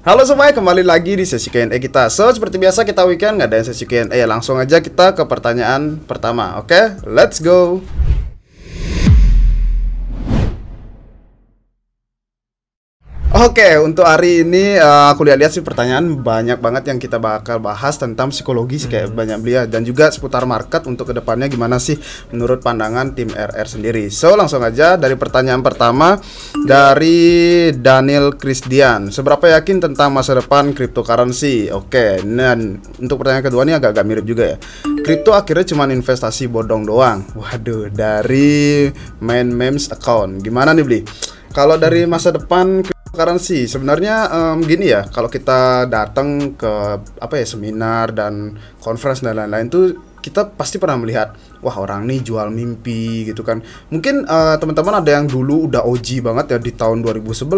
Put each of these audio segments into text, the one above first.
Halo semuanya, kembali lagi di sesi Q&A kita. So, seperti biasa kita weekend ngadain sesi Q&A. Langsung aja kita ke pertanyaan pertama. Oke, let's go. Oke, untuk hari ini aku lihat-lihat sih pertanyaan banyak banget yang kita bakal bahas tentang psikologi sih, kayak banyak beliau dan juga seputar market untuk kedepannya gimana sih menurut pandangan tim RR sendiri. So, langsung aja dari pertanyaan pertama dari Daniel Christian. Seberapa yakin tentang masa depan cryptocurrency? Oke, dan untuk pertanyaan kedua ini agak-agak mirip juga ya. Kripto akhirnya cuma investasi bodong doang. Waduh, dari main memes account. Gimana nih, Bli? Kalau dari masa depan cryptocurrency sebenarnya gini ya, kalau kita datang ke seminar dan conference dan lain-lain tuh kita pasti pernah melihat, wah orang nih jual mimpi gitu kan. Mungkin teman-teman ada yang dulu udah OG banget ya di tahun 2011,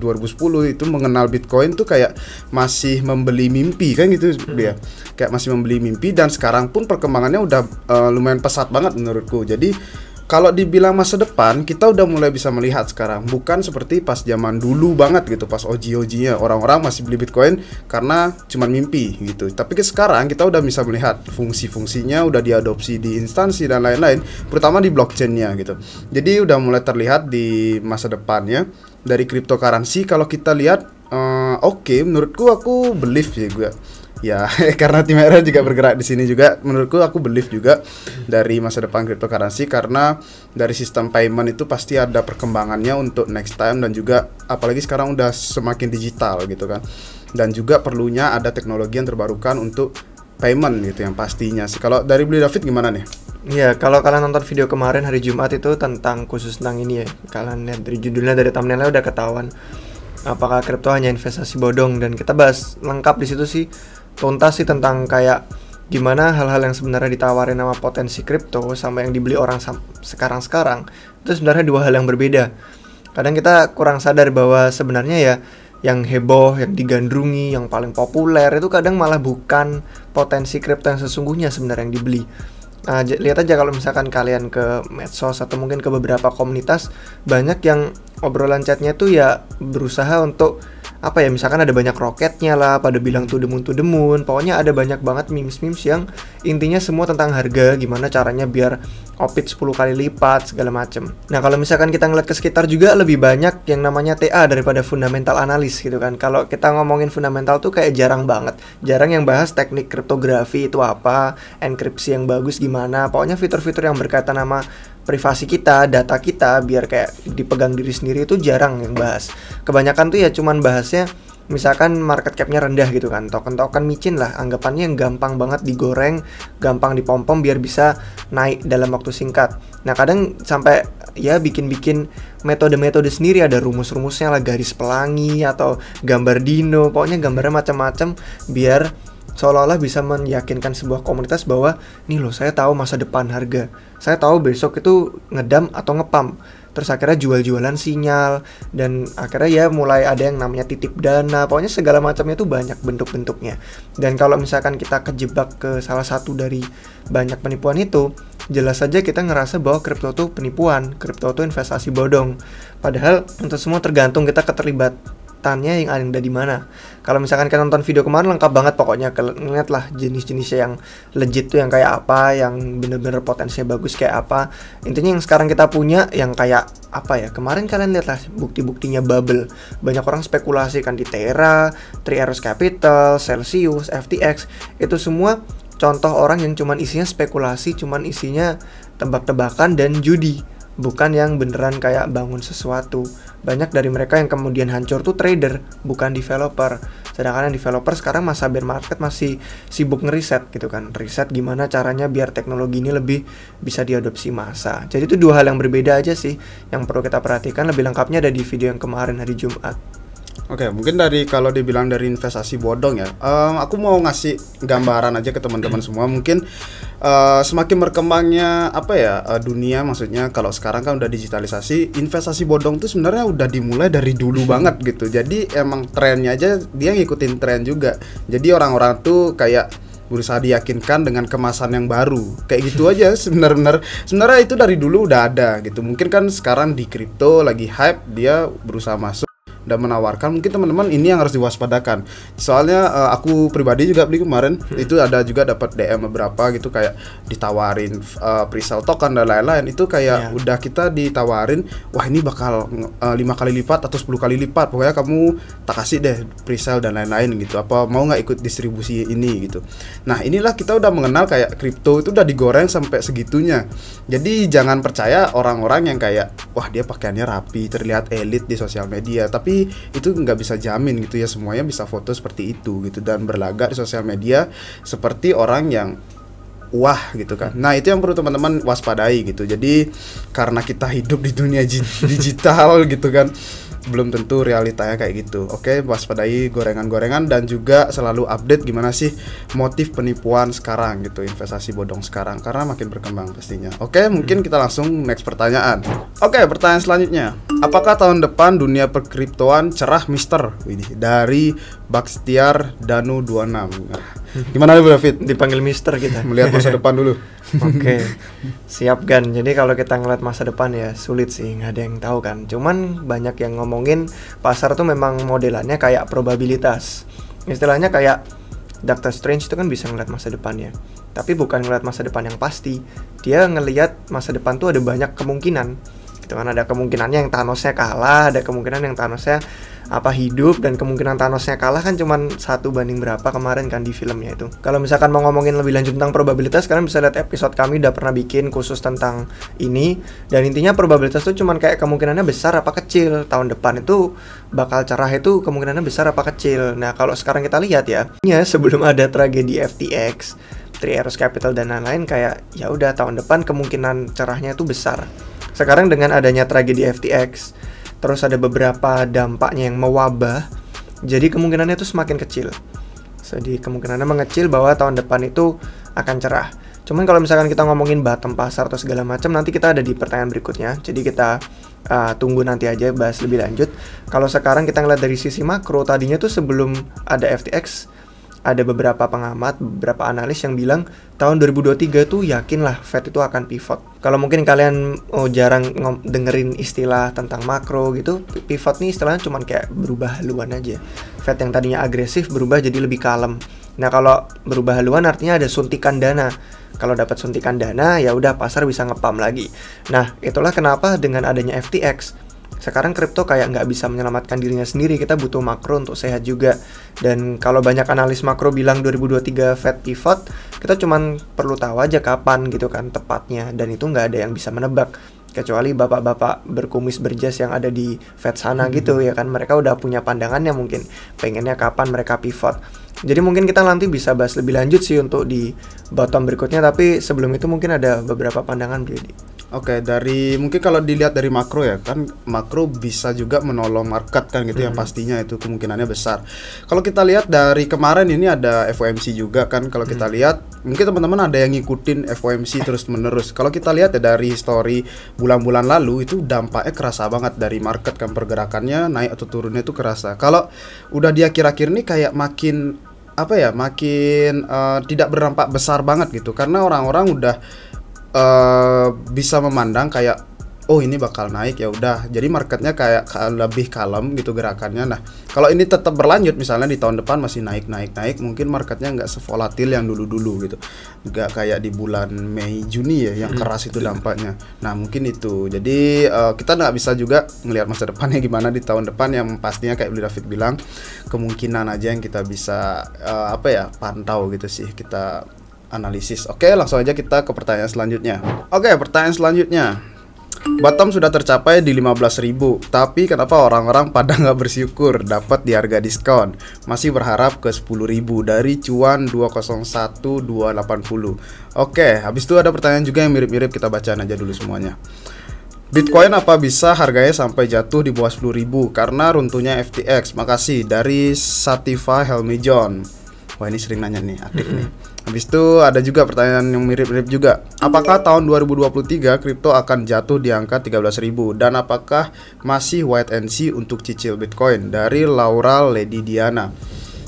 2010 itu mengenal Bitcoin tuh kayak masih membeli mimpi kan gitu dia. Kayak masih membeli mimpi, dan sekarang pun perkembangannya udah lumayan pesat banget menurutku. Jadi kalau dibilang masa depan, kita udah mulai bisa melihat sekarang. Bukan seperti pas zaman dulu banget gitu, pas OG-OG-nya orang-orang masih beli Bitcoin karena cuma mimpi gitu. Tapi sekarang kita udah bisa melihat fungsi-fungsinya udah diadopsi di instansi dan lain-lain, terutama di blockchain-nya gitu. Jadi udah mulai terlihat di masa depannya dari cryptocurrency. Kalau kita lihat, oke, menurutku aku believe ya gue. Ya, karena tim RR juga bergerak di sini juga, menurutku aku believe juga dari masa depan cryptocurrency, karena dari sistem payment itu pasti ada perkembangannya untuk next time, dan juga apalagi sekarang udah semakin digital gitu kan. Dan juga perlunya ada teknologi yang terbarukan untuk payment gitu yang pastinya sih. Kalau dari Beli David gimana nih? Iya, kalau kalian nonton video kemarin hari Jumat itu tentang khusus tentang ini ya. Kalian lihat dari judulnya, dari thumbnailnya udah ketahuan apakah kripto hanya investasi bodong, dan kita bahas lengkap di situ sih. Tuntas sih tentang kayak gimana hal-hal yang sebenarnya ditawarin sama potensi kripto sama yang dibeli orang sekarang itu sebenarnya dua hal yang berbeda. Kadang kita kurang sadar bahwa sebenarnya ya yang heboh, yang digandrungi, yang paling populer itu kadang malah bukan potensi kripto yang sesungguhnya sebenarnya yang dibeli. Nah, lihat aja kalau misalkan kalian ke medsos atau mungkin ke beberapa komunitas, banyak yang obrolan chatnya tuh ya berusaha untuk misalkan ada banyak roketnya lah, pada bilang to the moon, pokoknya ada banyak banget memes yang intinya semua tentang harga, gimana caranya biar opit 10 kali lipat, segala macem. Nah, kalau misalkan kita ngeliat ke sekitar juga lebih banyak yang namanya TA daripada fundamental analis gitu kan. Kalau kita ngomongin fundamental tuh kayak jarang yang bahas teknik kriptografi itu apa, enkripsi yang bagus gimana, pokoknya fitur-fitur yang berkaitan sama privasi kita, data kita, biar kayak dipegang diri sendiri itu jarang yang bahas. Kebanyakan tuh ya cuman bahasnya misalkan market cap-nya rendah gitu kan, token-token micin lah, anggapannya yang gampang banget digoreng, gampang dipom-pom biar bisa naik dalam waktu singkat. Nah, kadang sampai ya bikin metode-metode sendiri, ada rumus-rumusnya lah, garis pelangi atau gambar dino, pokoknya gambarnya macam-macam biar seolah-olah bisa meyakinkan sebuah komunitas bahwa nih loh, saya tahu masa depan harga, saya tahu besok itu ngedam atau ngepump. Terus akhirnya jual-jualan sinyal, dan akhirnya ya mulai ada yang namanya titip dana, pokoknya segala macamnya tuh banyak bentuk-bentuknya. Dan kalau misalkan kita kejebak ke salah satu dari banyak penipuan itu, jelas saja kita ngerasa bahwa kripto tuh penipuan, kripto tuh investasi bodong. Padahal untuk semua tergantung kita keterlibatannya yang ada di mana. Kalau misalkan kita nonton video kemarin lengkap banget, pokoknya ngeliat lah jenis-jenisnya yang legit tuh yang kayak apa, yang bener-bener potensinya bagus kayak apa. Intinya yang sekarang kita punya yang kayak kemarin kalian lihat lah bukti-buktinya bubble. Banyak orang spekulasi kan di Terra, Three Arrows Capital, Celsius, FTX, itu semua contoh orang yang cuman isinya spekulasi, cuman isinya tebak-tebakan dan judi, bukan yang beneran kayak bangun sesuatu. Banyak dari mereka yang kemudian hancur tuh trader, bukan developer. Sedangkan yang developer sekarang masa bear market masih sibuk ngeriset gitu kan. Riset gimana caranya biar teknologi ini lebih bisa diadopsi massa. Jadi itu dua hal yang berbeda aja sih yang perlu kita perhatikan. Lebih lengkapnya ada di video yang kemarin hari Jumat. Oke, mungkin kalau dibilang dari investasi bodong ya, aku mau ngasih gambaran aja ke teman-teman semua. Mungkin semakin berkembangnya dunia, maksudnya kalau sekarang kan udah digitalisasi, investasi bodong tuh sebenarnya udah dimulai dari dulu banget gitu. Jadi emang trennya aja dia ngikutin tren juga. Jadi orang-orang tuh kayak berusaha diyakinkan dengan kemasan yang baru, kayak gitu aja. Sebenarnya itu dari dulu udah ada gitu. Mungkin kan sekarang di kripto lagi hype, dia berusaha masuk dan menawarkan, mungkin teman-teman ini yang harus diwaspadakan. Soalnya aku pribadi juga beli kemarin, itu ada juga dapat DM beberapa gitu kayak ditawarin pre-sale token dan lain-lain. Itu kayak udah kita ditawarin, wah ini bakal 5 kali lipat atau 10 kali lipat, pokoknya kamu tak kasih deh pre-sale dan lain-lain gitu, apa mau nggak ikut distribusi ini gitu. Nah inilah kita udah mengenal kayak kripto itu udah digoreng sampai segitunya. Jadi jangan percaya orang-orang yang kayak wah dia pakaiannya rapi, terlihat elit di sosial media, tapi itu nggak bisa jamin gitu ya semuanya bisa foto seperti itu gitu dan berlagak di sosial media seperti orang yang wah gitu kan. Nah itu yang perlu teman-teman waspadai gitu. Jadi karena kita hidup di dunia digital gitu kan, belum tentu realitanya kayak gitu. Oke, waspadai gorengan-gorengan dan juga selalu update gimana sih motif penipuan sekarang gitu, investasi bodong sekarang karena makin berkembang pastinya. Oke, mungkin kita langsung next pertanyaan. Oke, pertanyaan selanjutnya. Apakah tahun depan dunia perkriptoan cerah Mister? Widih, dari Bakstiar Danu 26. Nah, gimana nih David? Dipanggil Mister kita. Melihat masa depan dulu. Oke, siap Gan. Jadi kalau kita ngeliat masa depan ya sulit sih, nggak ada yang tahu kan. Cuman banyak yang ngomongin pasar tuh memang modelannya kayak probabilitas. Istilahnya kayak Doctor Strange itu kan bisa ngeliat masa depannya, tapi bukan ngeliat masa depan yang pasti. Dia ngeliat masa depan tuh ada banyak kemungkinan. Gitu kan, ada kemungkinannya yang Thanosnya kalah, ada kemungkinan yang Thanosnya hidup, dan kemungkinan Thanosnya kalah kan cuman 1 banding berapa kemarin kan di filmnya itu. Kalau misalkan mau ngomongin lebih lanjut tentang probabilitas, kalian bisa lihat episode kami udah pernah bikin khusus tentang ini. Dan intinya probabilitas itu cuman kayak kemungkinannya besar apa kecil, tahun depan itu bakal cerah itu kemungkinannya besar apa kecil. Nah kalau sekarang kita lihat ya sebelum ada tragedi FTX, Three Arrows Capital dan lain-lain, kayak ya udah tahun depan kemungkinan cerahnya itu besar. Sekarang dengan adanya tragedi FTX, terus ada beberapa dampaknya yang mewabah, jadi kemungkinannya itu semakin kecil. Jadi kemungkinannya mengecil bahwa tahun depan itu akan cerah. Cuman kalau misalkan kita ngomongin bottom pasar atau segala macam, nanti kita ada di pertanyaan berikutnya. Jadi kita tunggu nanti aja bahas lebih lanjut. Kalau sekarang kita ngeliat dari sisi makro, tadinya tuh sebelum ada FTX, ada beberapa pengamat, beberapa analis yang bilang tahun 2023 tuh yakinlah Fed itu akan pivot. Kalau mungkin kalian jarang dengerin istilah tentang makro gitu, pivot nih istilahnya cuman kayak berubah haluan aja. Fed yang tadinya agresif berubah jadi lebih kalem. Nah kalau berubah haluan artinya ada suntikan dana. Kalau dapat suntikan dana ya udah pasar bisa ngepam lagi. Nah itulah kenapa dengan adanya FTX sekarang kripto kayak nggak bisa menyelamatkan dirinya sendiri, kita butuh makro untuk sehat juga. Dan kalau banyak analis makro bilang 2023 Fed pivot, kita cuman perlu tahu aja kapan gitu kan tepatnya, dan itu nggak ada yang bisa menebak kecuali bapak-bapak berkumis berjas yang ada di Fed sana gitu ya kan, mereka udah punya pandangannya mungkin pengennya kapan mereka pivot. Jadi mungkin kita nanti bisa bahas lebih lanjut sih untuk di bottom berikutnya, tapi sebelum itu mungkin ada beberapa pandangan Brady. Oke, dari mungkin kalau dilihat dari makro ya kan, makro bisa juga menolong market kan gitu, yang pastinya itu kemungkinannya besar. Kalau kita lihat dari kemarin ini ada FOMC juga kan, kalau kita lihat mungkin teman-teman ada yang ngikutin FOMC terus menerus. Kalau kita lihat ya dari story bulan-bulan lalu itu dampaknya kerasa banget dari market kan, pergerakannya naik atau turunnya itu kerasa. Kalau udah di akhir-akhir ini kayak makin makin tidak berdampak besar banget gitu, karena orang-orang udah bisa memandang kayak oh ini bakal naik ya udah, jadi marketnya kayak lebih kalem gitu gerakannya. Nah kalau ini tetap berlanjut misalnya di tahun depan masih naik, mungkin marketnya nggak sevolatil yang dulu gitu, nggak kayak di bulan Mei Juni ya yang keras itu dampaknya. Nah mungkin itu, jadi kita nggak bisa juga ngelihat masa depannya gimana di tahun depan, yang pastinya kayak David bilang kemungkinan aja yang kita bisa pantau gitu sih, kita analisis. Oke, langsung aja kita ke pertanyaan selanjutnya. Oke, pertanyaan selanjutnya. Bottom sudah tercapai di 15.000, tapi kenapa orang-orang pada nggak bersyukur dapat di harga diskon? Masih berharap ke 10.000 dari cuan 201.280. Oke, habis itu ada pertanyaan juga yang mirip-mirip, kita bacaan aja dulu semuanya. Bitcoin apa bisa harganya sampai jatuh di bawah 10.000 karena runtuhnya FTX? Makasih, dari Sativa Helmi John. Wah ini sering nanya nih, aktif nih. Habis itu ada juga pertanyaan yang mirip-mirip juga. Apakah tahun 2023 kripto akan jatuh di angka 13.000? Dan apakah masih wait and see untuk cicil Bitcoin? Dari Laura Lady Diana.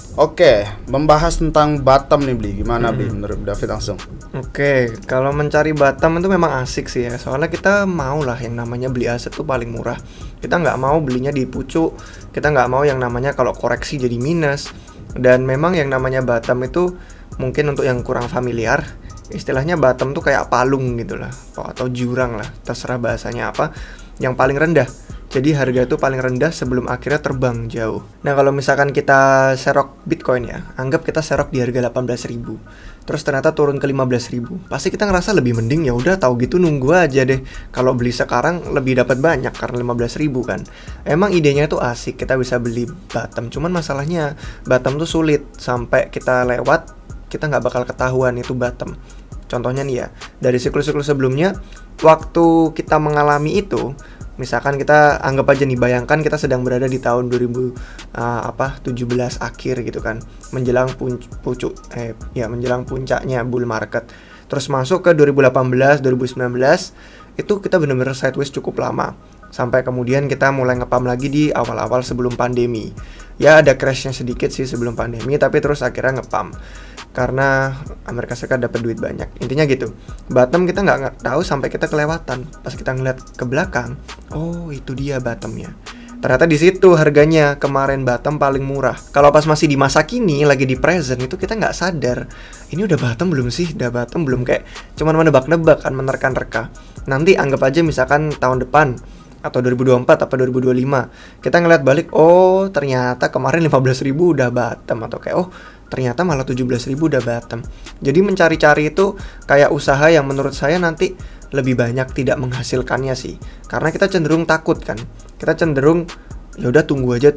Oke, membahas tentang bottom nih Bli, gimana Bli menurut David langsung? Oke, kalau mencari bottom itu memang asik sih ya. Soalnya kita mau lah yang namanya beli aset tuh paling murah. Kita nggak mau belinya di pucuk. Kita nggak mau yang namanya kalau koreksi jadi minus. Dan memang yang namanya bottom itu mungkin untuk yang kurang familiar, istilahnya bottom tuh kayak palung gitu lah, atau jurang lah, terserah bahasanya apa. Yang paling rendah. Jadi harga itu paling rendah sebelum akhirnya terbang jauh. Nah kalau misalkan kita serok Bitcoin ya, anggap kita serok di harga 18.000, terus ternyata turun ke 15.000, pasti kita ngerasa lebih mending ya udah tahu gitu nunggu aja deh. Kalau beli sekarang lebih dapat banyak karena 15.000 kan. Emang idenya itu asik, kita bisa beli bottom. Cuman masalahnya bottom tuh sulit, sampai kita lewat kita nggak bakal ketahuan itu bottom. Contohnya nih ya, dari siklus-siklus sebelumnya, waktu kita mengalami itu, misalkan kita anggap aja nih, bayangkan kita sedang berada di tahun 2017 akhir gitu kan, menjelang menjelang puncaknya bull market. Terus masuk ke 2018, 2019, itu kita benar-benar sideways cukup lama. Sampai kemudian kita mulai ngepam lagi di awal-awal sebelum pandemi. Ya ada crashnya sedikit sih sebelum pandemi, tapi terus akhirnya ngepam. Karena Amerika Serikat dapat duit banyak. Intinya gitu. Bottom kita nggak tahu sampai kita kelewatan. Pas kita ngeliat ke belakang, oh itu dia bottomnya. Ternyata di situ harganya kemarin bottom paling murah. Kalau pas masih di masa kini, lagi di present, itu kita nggak sadar. Ini udah bottom belum sih? Udah bottom belum? Kayak cuman menebak-nebak kan, menerka-nerka. Nanti anggap aja misalkan tahun depan atau 2024 atau 2025, kita ngeliat balik, oh ternyata kemarin 15.000 udah bottom, atau kayak oh ternyata malah 17.000 udah bottom. Jadi mencari-cari itu kayak usaha yang menurut saya nanti lebih banyak tidak menghasilkannya sih. Karena kita cenderung takut kan. Kita cenderung ya udah tunggu aja.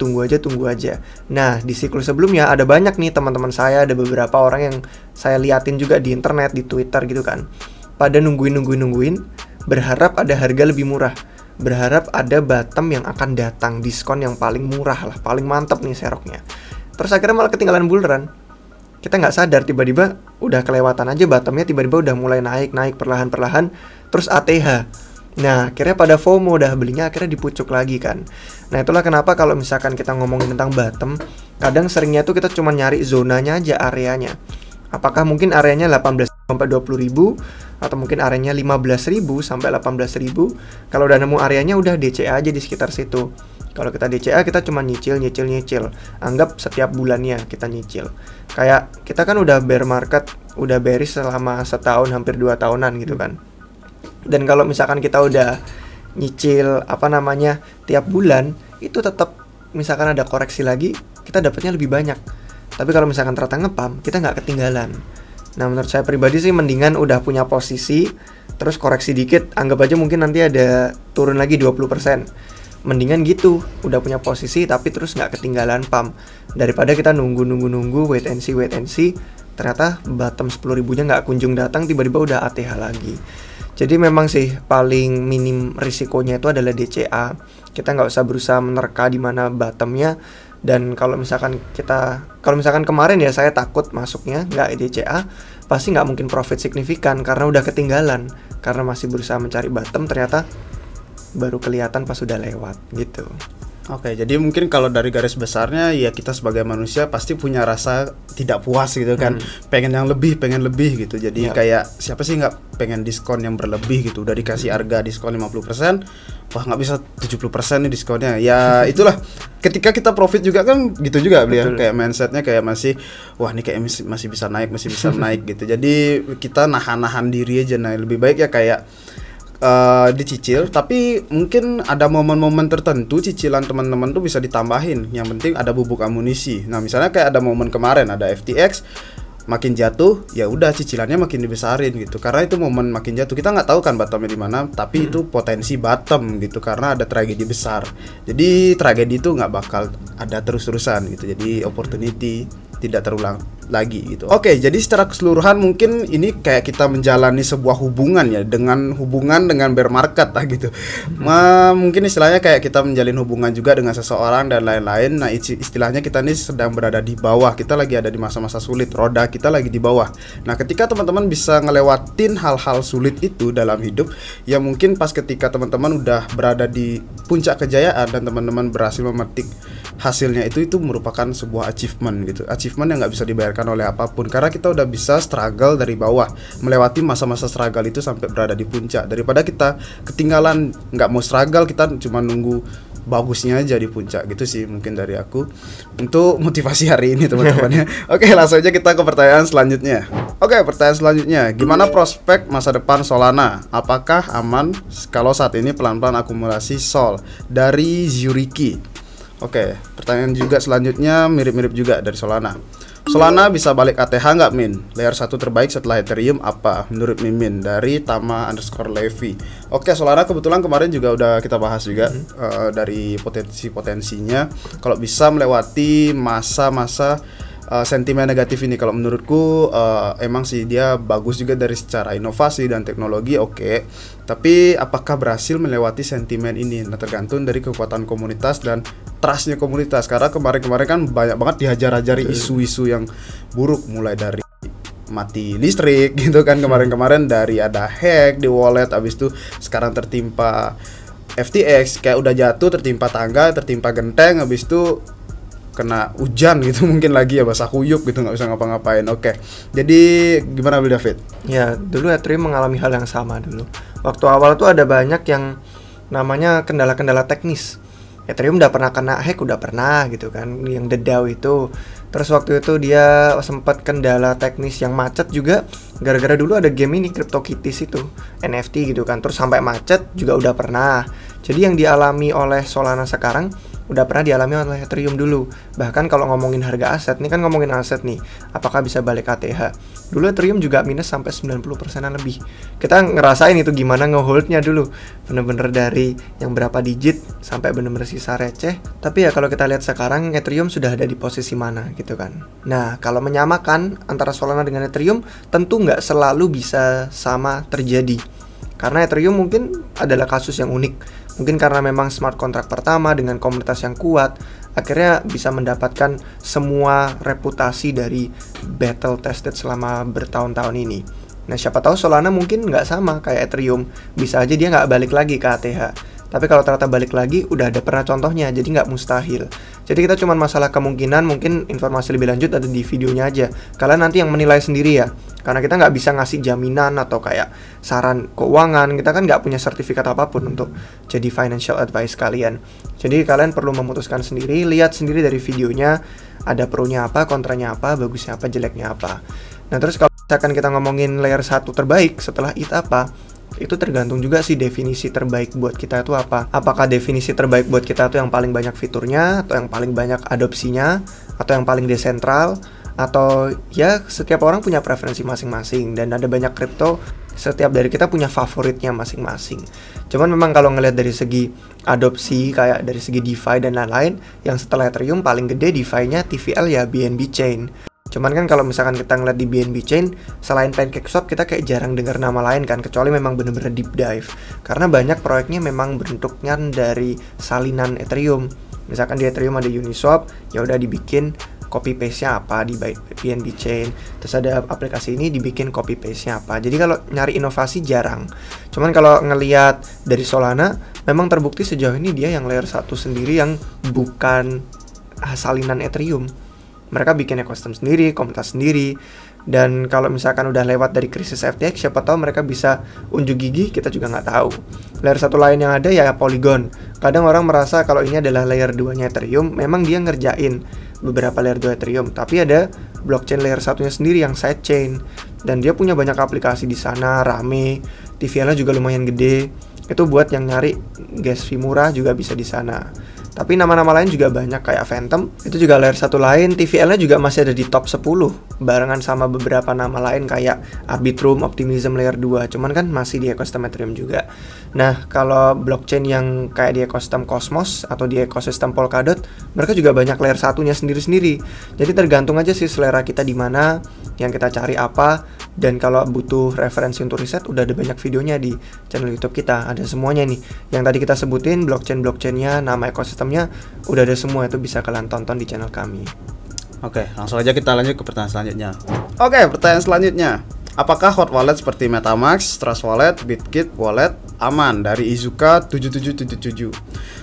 Nah, di siklus sebelumnya ada banyak nih teman-teman saya, ada beberapa orang yang saya liatin juga di internet, di Twitter gitu kan. Pada nungguin, berharap ada harga lebih murah. Berharap ada bottom yang akan datang, diskon yang paling murah lah, paling mantap nih seroknya. Terus akhirnya malah ketinggalan bull run. Kita nggak sadar, tiba-tiba udah kelewatan aja bottomnya, tiba-tiba udah mulai naik perlahan-perlahan, terus ATH. Nah, akhirnya pada FOMO, udah belinya akhirnya dipucuk lagi kan. Nah, itulah kenapa kalau misalkan kita ngomongin tentang bottom, kadang seringnya tuh kita cuma nyari zonanya aja, areanya. Apakah mungkin areanya 18 sampai 20.000, atau mungkin areanya 15.000 sampai 18.000. Kalau udah nemu areanya, udah DCA aja di sekitar situ. Kalau kita DCA, kita cuma nyicil. Anggap setiap bulannya kita nyicil. Kayak kita kan udah bear market, udah bearish selama setahun, hampir 2 tahunan gitu kan. Dan kalau misalkan kita udah nyicil tiap bulan, itu tetap misalkan ada koreksi lagi, kita dapatnya lebih banyak. Tapi kalau misalkan ternyata ngepam, kita nggak ketinggalan. Nah, menurut saya pribadi sih mendingan udah punya posisi, terus koreksi dikit, anggap aja mungkin nanti ada turun lagi 20%. Mendingan gitu, udah punya posisi tapi terus nggak ketinggalan pump, daripada kita nunggu, wait and see, ternyata bottom 10.000-nya nggak kunjung datang, tiba-tiba udah ATH lagi. Jadi memang sih paling minim risikonya itu adalah DCA. Kita nggak usah berusaha menerka di mana bottomnya. Dan kalau misalkan kemarin ya saya takut masuknya nggak DCA, pasti nggak mungkin profit signifikan karena udah ketinggalan, karena masih berusaha mencari bottom, ternyata baru kelihatan pas sudah lewat gitu. Oke, jadi mungkin kalau dari garis besarnya ya kita sebagai manusia pasti punya rasa tidak puas gitu kan, pengen lebih gitu. Jadi kayak siapa sih nggak pengen diskon yang berlebih gitu, udah dikasih harga diskon 50%, wah nggak bisa 70% nih diskonnya. Ya itulah, ketika kita profit juga kan gitu juga beliau, kayak mindsetnya kayak masih wah ini kayak masih bisa naik gitu. Jadi kita nahan diri aja. Nah, lebih baik ya kayak dicicil, tapi mungkin ada momen-momen tertentu cicilan teman-teman tuh bisa ditambahin. Yang penting ada bubuk amunisi. Nah, misalnya kayak ada momen kemarin ada FTX makin jatuh, ya udah cicilannya makin dibesarin gitu. Karena itu momen makin jatuh. Kita nggak tahu kan bottomnya di mana, tapi itu potensi bottom gitu karena ada tragedi besar. Jadi tragedi itu nggak bakal ada terus-terusan gitu. Jadi opportunity tidak terulang lagi gitu. Oke, jadi secara keseluruhan mungkin ini kayak kita menjalani sebuah hubungan ya, dengan bear market lah gitu. Mungkin istilahnya kayak kita menjalin hubungan juga dengan seseorang dan lain-lain. Nah, istilahnya kita ini sedang berada di bawah. Kita lagi ada di masa-masa sulit, roda kita lagi di bawah. Nah, ketika teman-teman bisa ngelewatin hal-hal sulit itu dalam hidup, ya mungkin pas ketika teman-teman udah berada di puncak kejayaan dan teman-teman berhasil memetik hasilnya itu merupakan sebuah achievement gitu, achievement yang nggak bisa dibayarkan oleh apapun, karena kita udah bisa struggle dari bawah, melewati masa-masa struggle itu sampai berada di puncak, daripada kita ketinggalan nggak mau struggle, kita cuma nunggu bagusnya aja di puncak. Gitu sih mungkin dari aku untuk motivasi hari ini teman-teman ya. Oke, langsung aja kita ke pertanyaan selanjutnya. Oke, pertanyaan selanjutnya, gimana prospek masa depan Solana? Apakah aman kalau saat ini pelan-pelan akumulasi Sol? Dari Zuriki. Oke, pertanyaan juga selanjutnya mirip-mirip juga dari Solana. Solana bisa balik ATH nggak, Min? Layer 1 terbaik setelah Ethereum apa menurut Mimin? Dari Tama_Levi. Oke, Solana kebetulan kemarin juga udah kita bahas juga dari potensi-potensinya. Kalau bisa melewati masa-masa sentimen negatif ini, kalau menurutku emang sih dia bagus juga dari secara inovasi dan teknologi, oke. Tapi apakah berhasil melewati sentimen ini? Nah, tergantung dari kekuatan komunitas dan trustnya komunitas. Karena kemarin-kemarin kan banyak banget dihajar-hajari isu-isu yang buruk, mulai dari mati listrik gitu kan kemarin-kemarin, dari ada hack di wallet, abis itu sekarang tertimpa FTX, kayak udah jatuh tertimpa tangga, tertimpa genteng, abis itu kena hujan gitu mungkin lagi ya, basah kuyup gitu, nggak bisa ngapa-ngapain. Oke, jadi gimana Bill David? Ya, dulu Ethereum mengalami hal yang sama dulu. Waktu awal tuh ada banyak yang namanya kendala-kendala teknis. Ethereum udah pernah kena hack, udah pernah gitu kan, yang the DAO itu. Terus waktu itu dia sempat kendala teknis yang macet juga, gara-gara dulu ada game ini CryptoKitties itu, NFT gitu kan. Terus sampai macet juga udah pernah. Jadi yang dialami oleh Solana sekarang udah pernah dialami oleh Ethereum dulu. Bahkan kalau ngomongin harga aset, ini kan ngomongin aset nih, apakah bisa balik ATH? Dulu Ethereum juga minus sampai 90%-an lebih. Kita ngerasain itu gimana ngeholdnya dulu, bener-bener dari yang berapa digit sampai bener-bener sisa receh. Tapi ya kalau kita lihat sekarang, Ethereum sudah ada di posisi mana gitu kan. Nah, kalau menyamakan antara Solana dengan Ethereum, tentu nggak selalu bisa sama terjadi. Karena Ethereum mungkin adalah kasus yang unik. Mungkin karena memang smart contract pertama dengan komunitas yang kuat, akhirnya bisa mendapatkan semua reputasi dari battle tested selama bertahun-tahun ini. Nah, siapa tahu Solana mungkin nggak sama kayak Ethereum, bisa aja dia nggak balik lagi ke ATH. Tapi kalau ternyata balik lagi, udah ada pernah contohnya, jadi nggak mustahil. Jadi kita cuma masalah kemungkinan, mungkin informasi lebih lanjut ada di videonya aja. Kalian nanti yang menilai sendiri ya. Karena kita nggak bisa ngasih jaminan atau kayak saran keuangan. Kita kan nggak punya sertifikat apapun untuk jadi financial advice kalian. Jadi kalian perlu memutuskan sendiri, lihat sendiri dari videonya, ada pro-nya apa, kontranya apa, bagusnya apa, jeleknya apa. Nah, terus kalau misalkan kita ngomongin layer 1 terbaik setelah ETH apa, itu tergantung juga sih definisi terbaik buat kita itu apa. Apakah definisi terbaik buat kita itu yang paling banyak fiturnya, atau yang paling banyak adopsinya, atau yang paling desentral, atau ya setiap orang punya preferensi masing-masing. Dan ada banyak kripto, setiap dari kita punya favoritnya masing-masing. Cuman memang kalau ngelihat dari segi adopsi, kayak dari segi DeFi dan lain-lain, yang setelah Ethereum paling gede DeFi-nya TVL ya BNB Chain. Cuman kan kalau misalkan kita ngeliat di BNB Chain, selain PancakeSwap, kita kayak jarang dengar nama lain kan, kecuali memang bener-bener deep dive. Karena banyak proyeknya memang bentuknya dari salinan Ethereum. Misalkan di Ethereum ada Uniswap, ya udah dibikin copy paste-nya apa di BNB Chain. Terus ada aplikasi ini dibikin copy paste-nya apa. Jadi kalau nyari inovasi jarang. Cuman kalau ngeliat dari Solana, memang terbukti sejauh ini dia yang layer 1 sendiri yang bukan salinan Ethereum. Mereka bikin ekosistem sendiri, komunitas sendiri. Dan kalau misalkan udah lewat dari krisis FTX, siapa tahu mereka bisa unjuk gigi, kita juga nggak tahu. Layer 1 lain yang ada ya Polygon. Kadang orang merasa kalau ini adalah layer 2-nya Ethereum, memang dia ngerjain beberapa layer 2 Ethereum. Tapi ada blockchain layer 1-nya sendiri yang sidechain. Dan dia punya banyak aplikasi di sana, rame. TVL-nya juga lumayan gede. Itu buat yang nyari gas fee murah juga bisa di sana. Tapi nama-nama lain juga banyak kayak Phantom, itu juga layer 1 lain. TVL-nya juga masih ada di top 10, barengan sama beberapa nama lain kayak Arbitrum, Optimism layer 2. Cuman kan masih di ekosistem Ethereum juga. Nah, kalau blockchain yang kayak di ekosistem Cosmos atau di ekosistem Polkadot, mereka juga banyak layer 1-nya sendiri-sendiri. Jadi tergantung aja sih selera kita di mana, yang kita cari apa. Dan kalau butuh referensi untuk riset, udah ada banyak videonya di channel YouTube kita. Ada semuanya nih. Yang tadi kita sebutin, blockchain-blockchainnya, nama ekosistemnya, udah ada semua. Itu bisa kalian tonton di channel kami. Oke, langsung aja kita lanjut ke pertanyaan selanjutnya. Oke, pertanyaan selanjutnya. Apakah hot wallet seperti MetaMask, Trust Wallet, Bitkit Wallet aman? Dari Izuka 7777.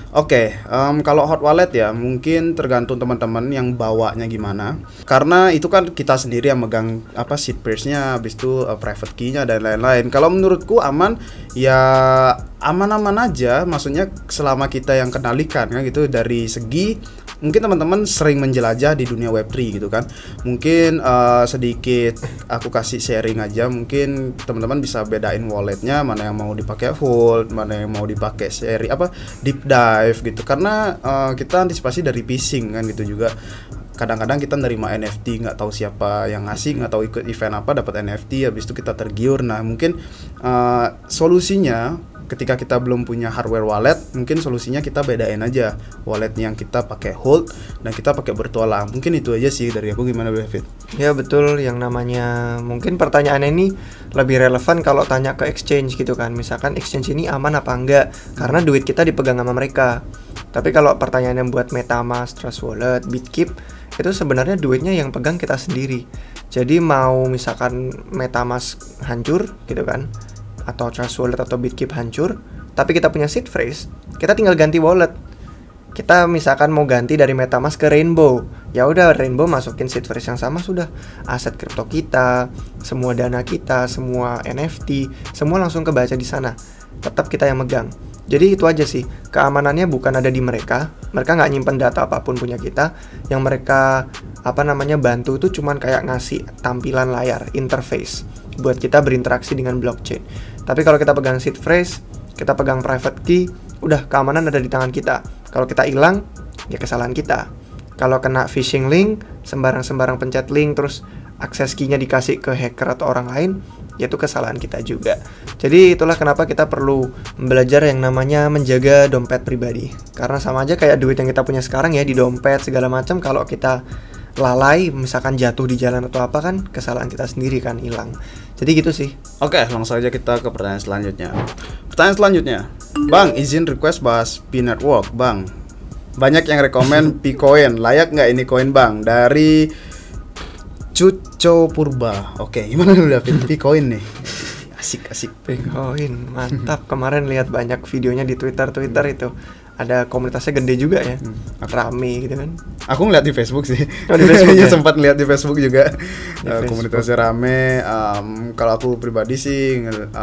Oke, kalau hot wallet ya mungkin tergantung teman-teman yang bawanya gimana. Karena itu kan kita sendiri yang megang apa seed phrase-nya, habis itu private key-nya dan lain-lain. Kalau menurutku aman ya aman-aman aja, maksudnya selama kita yang kendalikan kan gitu. Dari segi mungkin teman-teman sering menjelajah di dunia Web3 gitu kan. Mungkin sedikit aku kasih sharing aja, mungkin teman-teman bisa bedain walletnya mana yang mau dipakai hold, mana yang mau dipakai seri apa deep dive gitu. Karena kita antisipasi dari phishing kan gitu juga. Kadang-kadang kita nerima NFT nggak tahu siapa yang ngasih, nggak tahu ikut event apa dapat NFT, habis itu kita tergiur. Nah mungkin solusinya ketika kita belum punya hardware wallet, mungkin solusinya kita bedain aja wallet yang kita pakai hold dan kita pakai bertualang. Mungkin itu aja sih dari aku. Gimana David? Ya betul, yang namanya mungkin pertanyaan ini lebih relevan kalau tanya ke exchange gitu kan. Misalkan exchange ini aman apa enggak, karena duit kita dipegang sama mereka. Tapi kalau pertanyaan yang buat MetaMask, Trust Wallet, Bitkip, itu sebenarnya duitnya yang pegang kita sendiri. Jadi mau misalkan MetaMask hancur gitu kan, atau Trust Wallet atau Bitkip hancur, tapi kita punya seed phrase, kita tinggal ganti wallet. Kita misalkan mau ganti dari MetaMask ke Rainbow, ya udah Rainbow masukin seed phrase yang sama, sudah aset kripto kita, semua dana kita, semua NFT, semua langsung kebaca di sana. Tetap kita yang megang. Jadi itu aja sih, keamanannya bukan ada di mereka nggak nyimpen data apapun punya kita. Yang mereka bantu itu cuman kayak ngasih tampilan layar, interface buat kita berinteraksi dengan blockchain. Tapi kalau kita pegang seed phrase, kita pegang private key, udah keamanan ada di tangan kita. Kalau kita hilang, ya kesalahan kita. Kalau kena phishing link, sembarang pencet link terus akses key-nya dikasih ke hacker atau orang lain, ya itu kesalahan kita juga. Jadi itulah kenapa kita perlu belajar yang namanya menjaga dompet pribadi. Karena sama aja kayak duit yang kita punya sekarang ya, di dompet segala macam, kalau kita lalai misalkan jatuh di jalan atau apa kan kesalahan kita sendiri kan, hilang. Jadi gitu sih. Oke, langsung aja kita ke pertanyaan selanjutnya. Pertanyaan selanjutnya, Bang, izin request bahas Pi Network, Bang. Banyak yang rekomen Picoin, layak nggak ini koin Bang? Dari Cuco Purba. Oke, gimana lu David? Picoin nih. Asik. Picoin, mantap. Kemarin lihat banyak videonya di Twitter itu. Ada komunitasnya gede juga ya, rame gitu kan. Aku ngeliat di Facebook sih. Oh, di Facebook ya? Sempat lihat di Facebook juga. Facebook. Komunitasnya rame. Kalau aku pribadi sih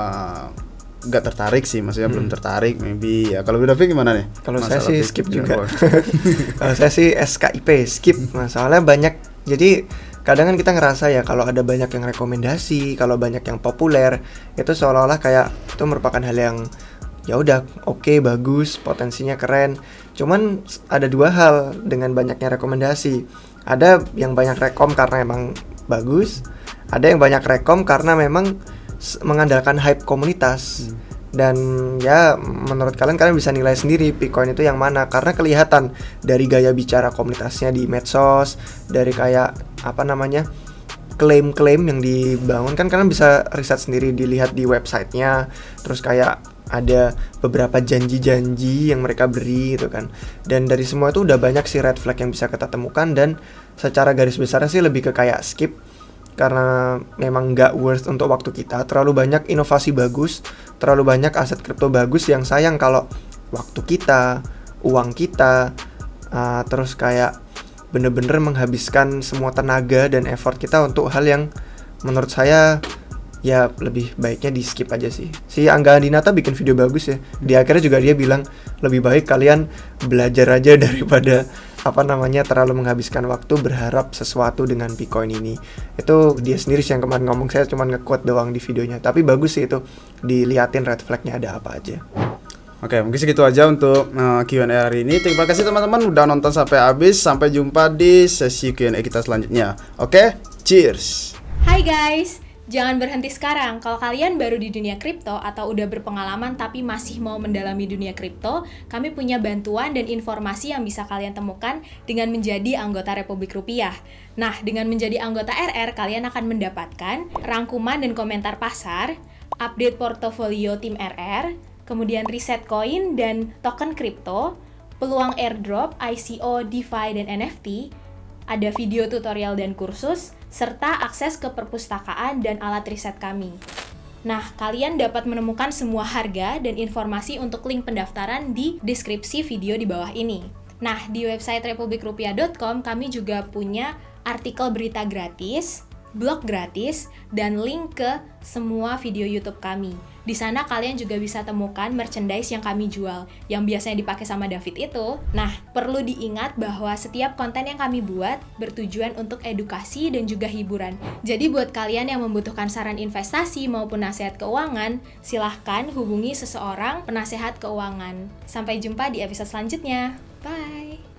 nggak tertarik sih, maksudnya belum tertarik. Maybe ya. Kalau David gimana nih? Kalau saya sih skip juga. Kalau saya sih SKIP skip. Soalnya banyak. Jadi kadang kan kita ngerasa ya kalau ada banyak yang rekomendasi, kalau banyak yang populer, itu seolah-olah kayak itu merupakan hal yang ya udah oke, bagus, potensinya keren. Cuman ada dua hal dengan banyaknya rekomendasi. Ada yang banyak rekom karena emang bagus, ada yang banyak rekom karena memang mengandalkan hype komunitas. Dan ya menurut kalian bisa nilai sendiri Picoin itu yang mana, karena kelihatan dari gaya bicara komunitasnya di medsos, dari kayak klaim-klaim yang dibangun kan kalian bisa riset sendiri, dilihat di websitenya, terus kayak ada beberapa janji-janji yang mereka beri gitu kan. Dan dari semua itu udah banyak sih red flag yang bisa kita temukan, dan secara garis besar sih lebih ke kayak skip, karena memang nggak worth untuk waktu kita. Terlalu banyak inovasi bagus, terlalu banyak aset kripto bagus yang sayang kalau waktu kita, uang kita, terus kayak bener-bener menghabiskan semua tenaga dan effort kita untuk hal yang menurut saya ya lebih baiknya di skip aja sih. Si Angga Andinata bikin video bagus ya. Di akhirnya juga dia bilang lebih baik kalian belajar aja daripada terlalu menghabiskan waktu berharap sesuatu dengan Picoin ini. Itu dia sendiri sih yang kemarin ngomong, saya cuma nge-quote doang di videonya. Tapi bagus sih itu, diliatin red flag-nya ada apa aja. Oke, mungkin segitu aja untuk Q&A hari ini. Terima kasih teman-teman udah nonton sampai habis. Sampai jumpa di sesi Q&A kita selanjutnya. Oke, cheers. Hai guys, jangan berhenti sekarang. Kalau kalian baru di dunia kripto atau udah berpengalaman tapi masih mau mendalami dunia kripto, kami punya bantuan dan informasi yang bisa kalian temukan dengan menjadi anggota Republik Rupiah. Nah, dengan menjadi anggota RR, kalian akan mendapatkan rangkuman dan komentar pasar, update portofolio tim RR, kemudian riset koin dan token kripto, peluang airdrop, ICO, DeFi, dan NFT, ada video tutorial dan kursus, serta akses ke perpustakaan dan alat riset kami. Nah, kalian dapat menemukan semua harga dan informasi untuk link pendaftaran di deskripsi video di bawah ini. Nah, di website republikrupiah.com kami juga punya artikel berita gratis, blog gratis, dan link ke semua video YouTube kami. Di sana kalian juga bisa temukan merchandise yang kami jual, yang biasanya dipakai sama David itu. Nah, perlu diingat bahwa setiap konten yang kami buat bertujuan untuk edukasi dan juga hiburan. Jadi buat kalian yang membutuhkan saran investasi maupun nasihat keuangan, silahkan hubungi seseorang penasehat keuangan. Sampai jumpa di episode selanjutnya. Bye!